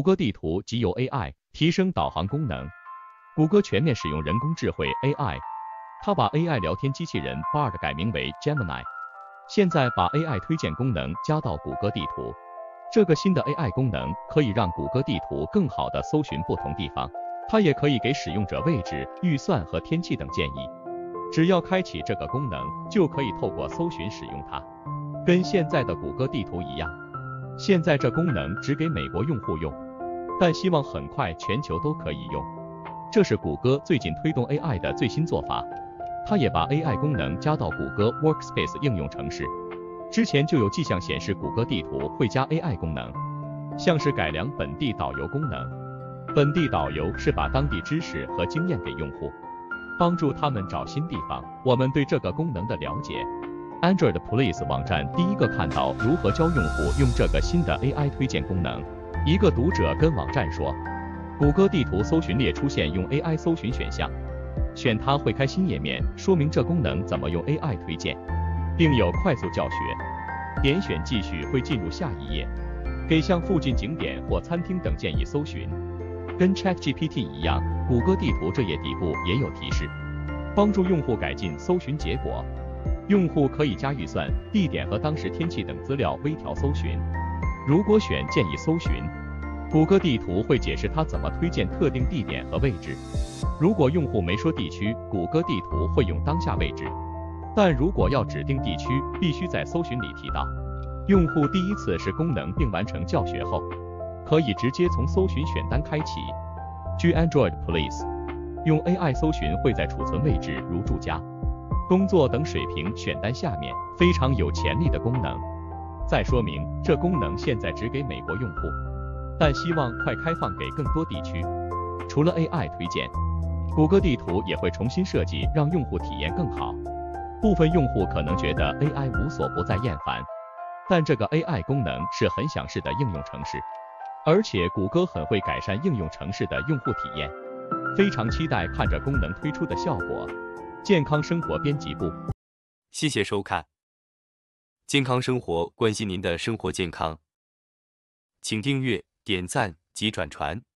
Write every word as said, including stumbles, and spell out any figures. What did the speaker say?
歌地图即由 A I 提升导航功能。谷歌全面使用人工智慧 A I， 它把 A I 聊天机器人 Bard 改名为 Gemini， 现在把 A I 推荐功能加到谷歌地图。这个新的 A I 功能可以让谷歌地图更好地搜寻不同地方，它也可以给使用者位置、预算和天气等建议。只要开启这个功能，就可以透过搜寻使用它，跟现在的谷歌地图一样。现在这功能只给美国用户用，但希望很快全球都可以用。这是谷歌最近推动 A I 的最新做法，它也把 A I 功能加到谷歌 Workspace 应用程式。之前就有迹象显示谷歌地图会加 A I 功能，像是改良本地导游功能。本地导游是把当地知识和经验给用户，帮助他们找新地方。我们对这个功能的了解 ，Android Police 网站第一个看到如何教用户用这个新的 A I 推荐功能。一个读者跟网站说，谷歌地图搜寻列出现用 A I 搜寻选项，选它会开新页面，说明这功能怎么用 A I 推荐，并有快速教学。点选继续会进入下一页，给像附近景点或餐厅等建议搜寻。跟 ChatGPT 一样，谷歌地图这页底部也有提示，帮助用户改进搜寻结果。用户可以加预算、地点和当时天气等资料微调搜寻。如果选建议搜寻，谷歌地图会解释它怎么推荐特定地点和位置。如果用户没说地区，谷歌地图会用当下位置。但如果要指定地区，必须在搜寻里提到。用户第一次使功能并完成教学后，可以直接从搜寻选单开启。据 Android Police， 用 A I 搜寻会在储存位置如住家、工作等水平选单下面，非常有潜力的功能。再说明，这功能现在只给美国用户，但希望快开放给更多地区。除了 A I 推荐，谷歌地图也会重新设计，让用户体验更好。部分用户可能觉得 A I 无所不在厌烦，但这个 A I 功能是很享受的应用程式，而且谷歌很会改善应用程式的用户体验。非常期待看着功能推出的效果。健康生活编辑部， 谢谢收看。健康生活关心您的生活健康，请订阅、点赞及转传。